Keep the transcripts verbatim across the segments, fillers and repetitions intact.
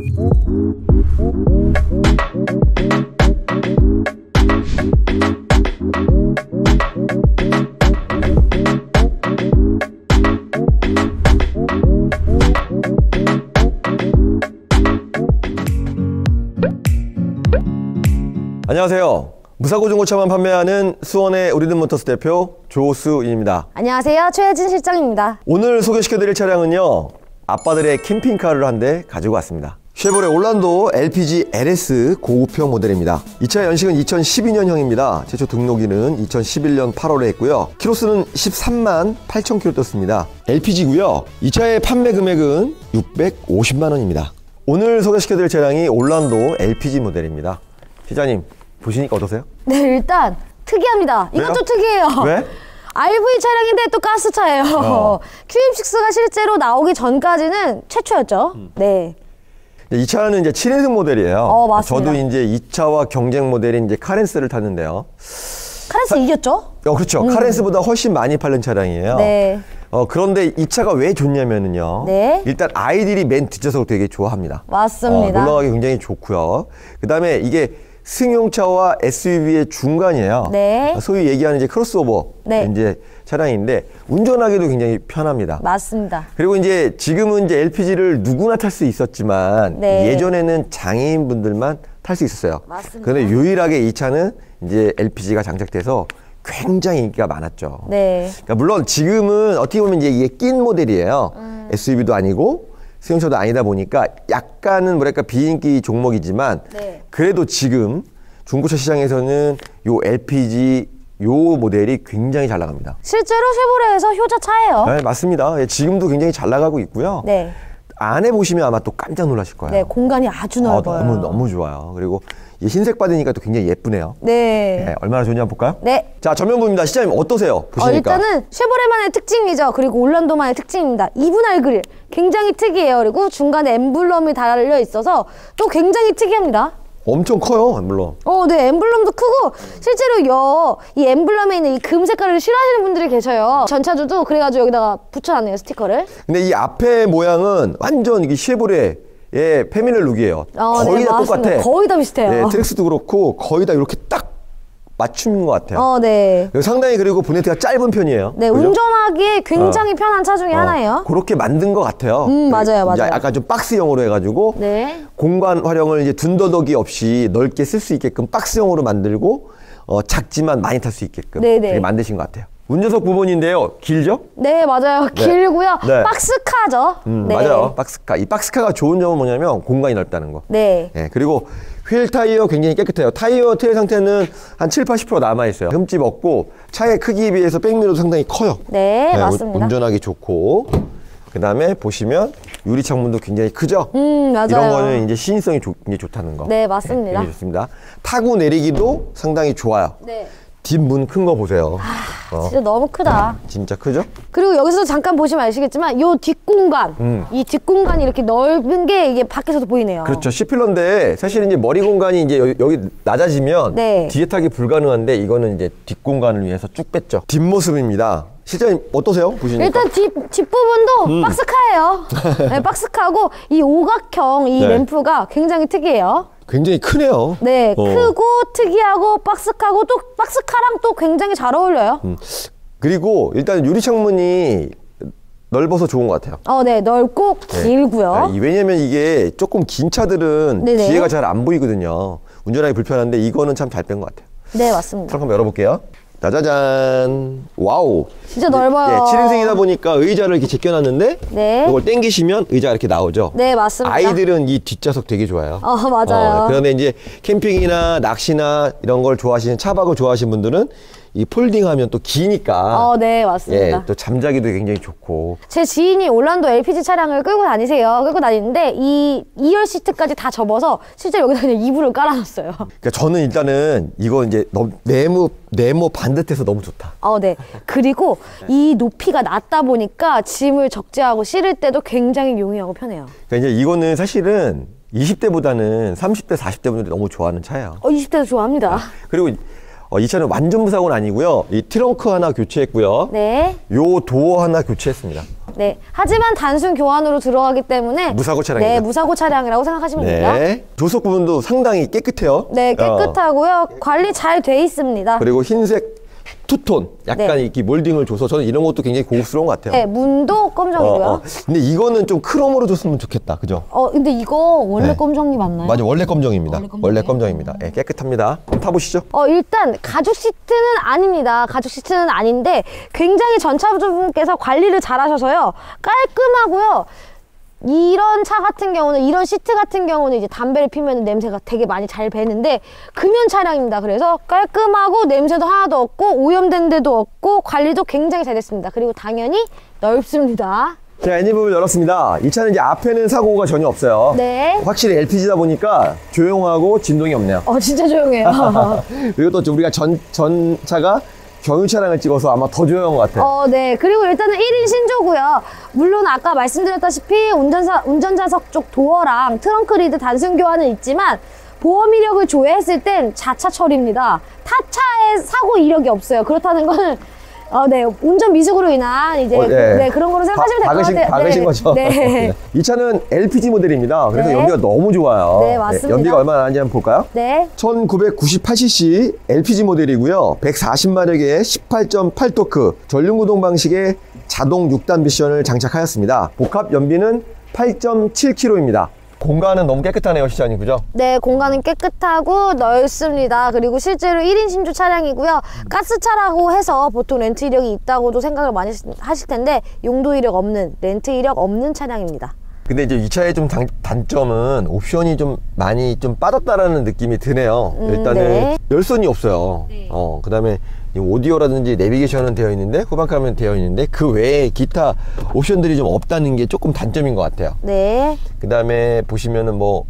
안녕하세요. 무사고 중고차만 판매하는 수원의 우리든 모터스 대표 조수인입니다. 안녕하세요. 최혜진 실장입니다. 오늘 소개시켜드릴 차량은요, 아빠들의 캠핑카를 한 대 가지고 왔습니다. 쉐보레 올란도 엘피지 엘에스 고급형 모델입니다. 이 차의 연식은 이천십이 년형입니다. 최초 등록일은 이천십일 년 팔월에 했고요. 키로수는 십삼만 팔천 킬로미터 떴습니다. 엘피지고요. 이 차의 판매 금액은 육백오십만 원입니다. 오늘 소개시켜드릴 차량이 올란도 엘피지 모델입니다. 시장님, 보시니까 어떠세요? 네, 일단 특이합니다. 왜요? 이것도 특이해요. 왜? 알브이 차량인데 또 가스차예요. 어. 큐엠식스가 실제로 나오기 전까지는 최초였죠. 음. 네. 이 차는 이제 칠 인승 모델이에요. 어, 맞습니다. 저도 이제 이 차와 경쟁 모델인 이제 카렌스를 탔는데요. 카렌스 사... 이겼죠? 어, 그렇죠. 음. 카렌스보다 훨씬 많이 팔린 차량이에요. 네. 어, 그런데 이 차가 왜 좋냐면은요. 네. 일단 아이들이 맨 뒷좌석을 되게 좋아합니다. 맞습니다. 어, 놀러가기 굉장히 좋고요. 그 다음에 이게 승용차와 에스유브이의 중간이에요. 네. 소위 얘기하는 이제 크로스오버 네. 이제 차량인데 운전하기도 굉장히 편합니다. 맞습니다. 그리고 이제 지금은 이제 엘피지를 누구나 탈 수 있었지만 네. 예전에는 장애인분들만 탈 수 있었어요. 맞습니다. 그런데 유일하게 이 차는 이제 엘피지가 장착돼서 굉장히 인기가 많았죠. 네. 그러니까 물론 지금은 어떻게 보면 이제 이게 낀 모델이에요. 음. 에스유브이도 아니고 승용차도 아니다 보니까 약간은 뭐랄까 비인기 종목이지만 네. 그래도 지금 중고차 시장에서는 요 엘피지 요 모델이 굉장히 잘 나갑니다. 실제로 쉐보레에서 효자차예요. 네, 맞습니다. 예, 지금도 굉장히 잘 나가고 있고요. 네. 안에 보시면 아마 또 깜짝 놀라실 거예요. 네, 공간이 아주 넓어요. 어, 너무 너무 좋아요. 그리고 이 흰색 받으니까 또 굉장히 예쁘네요. 네. 네, 얼마나 좋은지 한번 볼까요? 네. 자, 전면부입니다. 시장님 어떠세요? 보시니까. 어, 일단은 쉐보레만의 특징이죠. 그리고 올란도만의 특징입니다. 이분할 그릴. 굉장히 특이해요. 그리고 중간에 엠블럼이 달려 있어서 또 굉장히 특이합니다. 엄청 커요, 엠블럼. 어, 네, 엠블럼도 크고 실제로 여, 이 엠블럼에 있는 이 금 색깔을 싫어하시는 분들이 계셔요. 전차주도 그래가지고 여기다가 붙여놨네요, 스티커를. 근데 이 앞에 모양은 완전 이게 쉐보레의 패밀리 룩이에요. 어, 거의 네, 다 맞습니다. 똑같아. 거의 다 비슷해요. 네, 트랙스도 그렇고 거의 다 이렇게 딱 맞춤인 것 같아요. 어, 네. 상당히 그리고 보네트가 짧은 편이에요. 네, 그죠? 운전하기에 굉장히 어. 편한 차 중에 어, 하나예요. 그렇게 만든 것 같아요. 음, 맞아요, 이제 맞아요. 약간 좀 박스형으로 해가지고 네. 공간 활용을 이제 둔더더기 없이 넓게 쓸 수 있게끔 박스형으로 만들고 어, 작지만 많이 탈 수 있게끔 네네. 그렇게 만드신 것 같아요. 운전석 부분인데요, 길죠? 네, 맞아요. 네. 길고요. 네. 박스카죠. 음, 네. 맞아요. 박스카. 이 박스카가 좋은 점은 뭐냐면 공간이 넓다는 거. 네. 네, 그리고 휠 타이어 굉장히 깨끗해요. 타이어 트일 상태는 한 칠, 팔십 퍼센트 남아있어요. 흠집 없고 차의 크기에 비해서 백미러도 상당히 커요. 네, 네, 맞습니다. 운전하기 좋고. 그 다음에 보시면 유리 창문도 굉장히 크죠? 음, 맞아요. 이런 거는 이제 시인성이 좋, 이제 좋다는 거. 네, 맞습니다. 네, 굉장히 좋습니다. 타고 내리기도 상당히 좋아요. 네. 뒷문 큰 거 보세요. 아, 어, 진짜 너무 크다. 진짜 크죠? 그리고 여기서 잠깐 보시면 아시겠지만 요 뒷공간, 음. 이 뒷공간이 이렇게 넓은 게 이게 밖에서도 보이네요. 그렇죠. C필러인데 사실 이제 머리 공간이 이제 여기, 여기 낮아지면 네. 뒤에 타기 불가능한데 이거는 이제 뒷공간을 위해서 쭉 뺐죠. 뒷모습입니다. 실장님 어떠세요? 보시니까. 일단 뒷, 뒷부분도 음. 박스카예요. 네, 박스카고 이 오각형 이 네. 램프가 굉장히 특이해요. 굉장히 크네요. 네, 어. 크고 특이하고 박스카고 또 박스카랑 또 굉장히 잘 어울려요. 음. 그리고 일단 유리 창문이 넓어서 좋은 것 같아요. 어, 네, 넓고 길고요. 아, 왜냐면 이게 조금 긴 차들은 네네. 뒤에가 잘 안 보이거든요. 운전하기 불편한데 이거는 참 잘 뺀 것 같아요. 네, 맞습니다. 트렁크 한번 열어볼게요. 짜자잔. 와우. 진짜 넓어요. 예, 칠 인승이다 보니까 의자를 이렇게 제껴놨는데 네. 이걸 당기시면 의자가 이렇게 나오죠. 네, 맞습니다. 아이들은 이 뒷좌석 되게 좋아해요. 어, 맞아요. 어, 그런데 이제 캠핑이나 낚시나 이런 걸 좋아하시는 차박을 좋아하시는 분들은 이 폴딩하면 또 기니까 어, 네, 맞습니다. 예, 또 잠자기도 굉장히 좋고. 제 지인이 올란도 엘피지 차량을 끌고 다니세요. 끌고 다니는데 이 이열 시트까지 다 접어서 실제 여기다 그냥 이불을 깔아놨어요. 그러니까 저는 일단은 이거 이제 너무 네모 네모 반듯해서 너무 좋다. 어, 네. 그리고 이 높이가 낮다 보니까 짐을 적재하고 실을 때도 굉장히 용이하고 편해요. 그러니까 이제 이거는 사실은 이십 대보다는 삼십 대, 사십 대 분들이 너무 좋아하는 차예요. 어, 이십 대도 좋아합니다. 그리고 어, 이 차는 완전 무사고는 아니고요. 이 트렁크 하나 교체했고요. 네. 요 도어 하나 교체했습니다. 네. 하지만 단순 교환으로 들어가기 때문에 무사고 차량이죠. 네, 무사고 차량이라고 생각하시면 됩니다. 네. 조속 부분도 상당히 깨끗해요. 네, 깨끗하고요. 어. 관리 잘 돼 있습니다. 그리고 흰색 투톤 약간 네. 이렇게 몰딩을 줘서 저는 이런 것도 굉장히 고급스러운 것 같아요. 네, 문도 검정이고요. 어, 어, 어. 근데 이거는 좀 크롬으로 줬으면 좋겠다. 그죠? 근데 이거 원래 네. 검정이 맞나요? 맞아, 원래 검정입니다. 원래 검정이에요? 원래 검정입니다. 예, 깨끗합니다. 한번 타보시죠. 어, 일단 가죽 시트는 아닙니다. 가죽 시트는 아닌데 굉장히 전차주분께서 관리를 잘 하셔서요. 깔끔하고요. 이런 차 같은 경우는, 이런 시트 같은 경우는 이제 담배를 피면 냄새가 되게 많이 잘 배는데 금연 차량입니다. 그래서 깔끔하고 냄새도 하나도 없고 오염된 데도 없고 관리도 굉장히 잘 됐습니다. 그리고 당연히 넓습니다. 자, 애니부분 열었습니다. 이 차는 이제 앞에는 사고가 전혀 없어요. 네. 확실히 엘피지다 보니까 조용하고 진동이 없네요. 어, 진짜 조용해요. 그리고 또 우리가 전, 전차가 경유 차량을 찍어서 아마 더 조용한 것 같아요. 어, 네. 그리고 일단은 일 인 신조고요. 물론 아까 말씀드렸다시피 운전사, 운전자석 쪽 도어랑 트렁크 리드 단순 교환은 있지만 보험 이력을 조회했을 땐 자차 처리입니다. 타차에 사고 이력이 없어요. 그렇다는 거는 어, 네. 운전 미숙으로 인한 이제 어, 네. 네, 그런 거로 생각하시면 될 것 박으신, 같아요. 박으신 네. 거죠? 네. 이 차는 엘피지 모델입니다. 그래서 네. 연비가 너무 좋아요. 네, 맞습니다. 연비가 얼마나 나는지 한번 볼까요? 네. 천구백구십팔 씨씨 엘피지 모델이고요. 백사십 마력의 십팔 점 팔 토크 전륜구동 방식의 자동 육 단 미션을 장착하였습니다. 복합 연비는 팔 점 칠 킬로미터입니다. 공간은 너무 깨끗하네요, 시장님. 그죠? 네, 공간은 깨끗하고 넓습니다. 그리고 실제로 일 인 신주 차량이고요. 가스차라고 해서 보통 렌트 이력이 있다고도 생각을 많이 하실 텐데 용도 이력 없는, 렌트 이력 없는 차량입니다. 근데 이제 이 차의 좀 단, 단점은 옵션이 좀 많이 좀 빠졌다라는 느낌이 드네요. 음, 일단은 네. 열선이 없어요. 네. 어, 그 다음에 오디오라든지 내비게이션은 되어 있는데 후방카메라는 되어 있는데 그 외에 기타 옵션들이 좀 없다는 게 조금 단점인 것 같아요. 네. 그 다음에 보시면은 뭐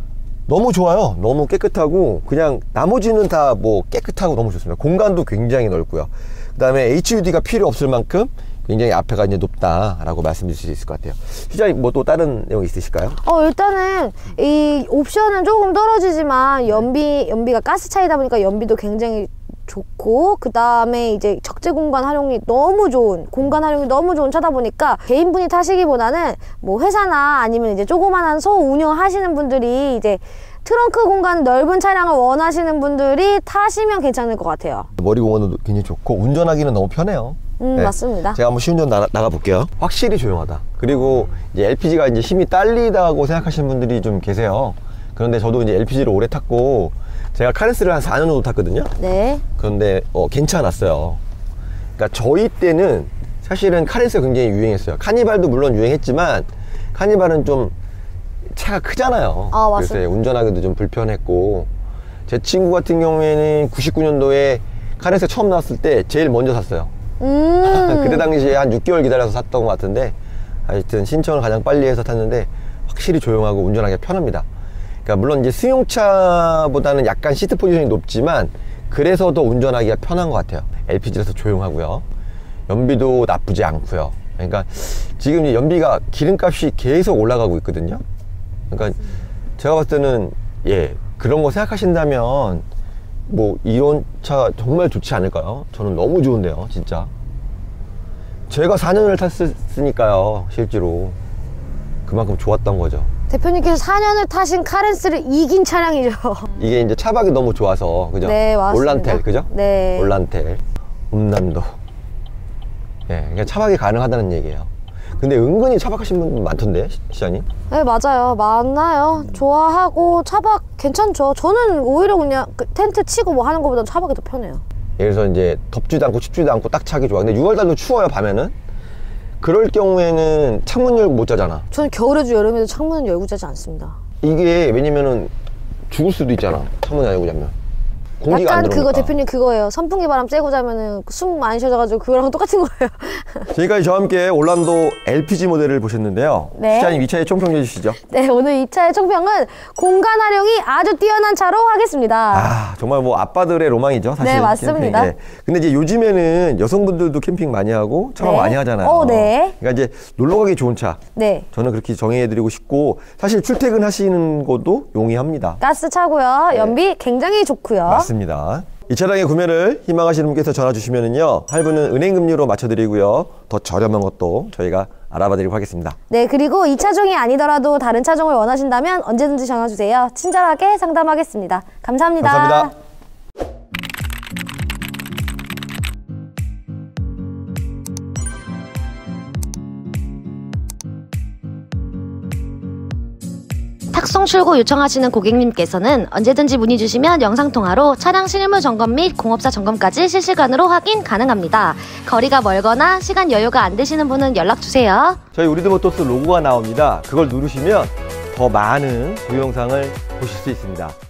너무 좋아요. 너무 깨끗하고 그냥 나머지는 다 뭐 깨끗하고 너무 좋습니다. 공간도 굉장히 넓고요. 그 다음에 에이치유디가 필요 없을 만큼 굉장히 앞에가 이제 높다라고 말씀드릴 수 있을 것 같아요. 시장님 뭐 또 다른 내용 있으실까요? 어, 일단은 이 옵션은 조금 떨어지지만 연비, 연비가 가스 차이다 보니까 연비도 굉장히 좋고 그 다음에 이제 적재 공간 활용이 너무 좋은 공간 활용이 너무 좋은 차다 보니까 개인분이 타시기보다는 뭐 회사나 아니면 이제 조그만한 소 운영하시는 분들이 이제 트렁크 공간 넓은 차량을 원하시는 분들이 타시면 괜찮을 것 같아요. 머리 공간도 굉장히 좋고 운전하기는 너무 편해요. 음, 맞습니다. 제가 한번 시운전 나가, 나가 볼게요. 확실히 조용하다. 그리고 이제 엘피지가 이제 힘이 딸리다고 생각하시는 분들이 좀 계세요. 그런데 저도 이제 엘피지를 오래 탔고 제가 카렌스를 한 사 년 정도 탔거든요. 네. 그런데 어, 괜찮았어요. 그러니까 저희 때는 사실은 카렌스가 굉장히 유행했어요. 카니발도 물론 유행했지만 카니발은 좀 차가 크잖아요. 아, 그래서 맞습니다. 운전하기도 좀 불편했고 제 친구 같은 경우에는 구십구 년도에 카렌스 처음 나왔을 때 제일 먼저 샀어요. 음. 그때 당시에 한 육 개월 기다려서 샀던 것 같은데 하여튼 신청을 가장 빨리 해서 탔는데 확실히 조용하고 운전하기가 편합니다. 그러니까 물론 이제 승용차보다는 약간 시트 포지션이 높지만 그래서 더 운전하기가 편한 것 같아요. 엘피지라서 조용하고요. 연비도 나쁘지 않고요. 그러니까 지금 연비가 기름값이 계속 올라가고 있거든요. 그러니까 제가 봤을 때는 예 그런 거 생각하신다면 뭐 이런 차 정말 좋지 않을까요? 저는 너무 좋은데요, 진짜. 제가 사 년을 탔으니까요, 실제로 그만큼 좋았던 거죠. 대표님께서 사 년을 타신 카렌스를 이긴 차량이죠. 이게 이제 차박이 너무 좋아서 그죠? 네, 맞습니다. 올란텔 그죠? 네. 올란텔, 음남도. 예, 그러니까 차박이 가능하다는 얘기예요. 근데 은근히 차박하신 분 많던데, 시장님? 네, 맞아요. 많아요. 좋아하고 차박 괜찮죠. 저는 오히려 그냥 그 텐트 치고 뭐 하는 것보다 차박이 더 편해요. 그래서 이제 덥지도 않고 춥지도 않고 딱 차기 좋아. 근데 유월달도 추워요, 밤에는. 그럴 경우에는 창문 열고 못 자잖아. 저는 겨울에도 여름에도 창문은 열고 자지 않습니다. 이게 왜냐면은 죽을 수도 있잖아, 창문 안 열고 자면. 공기가 안 약간 들어오니까. 그거 대표님 그거예요. 선풍기 바람 쐬고 자면은 숨 많이 쉬어져가지고 그거랑 똑같은 거예요. 지금까지 저와 함께 올란도 엘피지 모델을 보셨는데요. 네. 시장님 이 차의 총평해 주시죠. 네, 오늘 이 차의 총평은 공간 활용이 아주 뛰어난 차로 하겠습니다. 아, 정말 뭐 아빠들의 로망이죠, 사실. 네, 맞습니다. 캠핑. 예. 근데 이제 요즘에는 여성분들도 캠핑 많이 하고 차박 네. 많이 하잖아요. 어, 네. 그러니까 이제 놀러 가기 좋은 차. 네. 저는 그렇게 정해드리고 싶고 사실 출퇴근하시는 것도 용이합니다. 가스 차고요. 연비 굉장히 좋고요. 맞습니다. 이 차량의 구매를 희망하시는 분께서 전화 주시면은요, 할부는 은행금리로 맞춰드리고요, 더 저렴한 것도 저희가 알아봐드리도록 하겠습니다. 네, 그리고 이 차종이 아니더라도 다른 차종을 원하신다면 언제든지 전화 주세요. 친절하게 상담하겠습니다. 감사합니다. 감사합니다. 탁송 출고 요청하시는 고객님께서는 언제든지 문의 주시면 영상통화로 차량 실무 점검 및 공업사 점검까지 실시간으로 확인 가능합니다. 거리가 멀거나 시간 여유가 안 되시는 분은 연락 주세요. 저희 우리드모터스 로고가 나옵니다. 그걸 누르시면 더 많은 동영상을 보실 수 있습니다.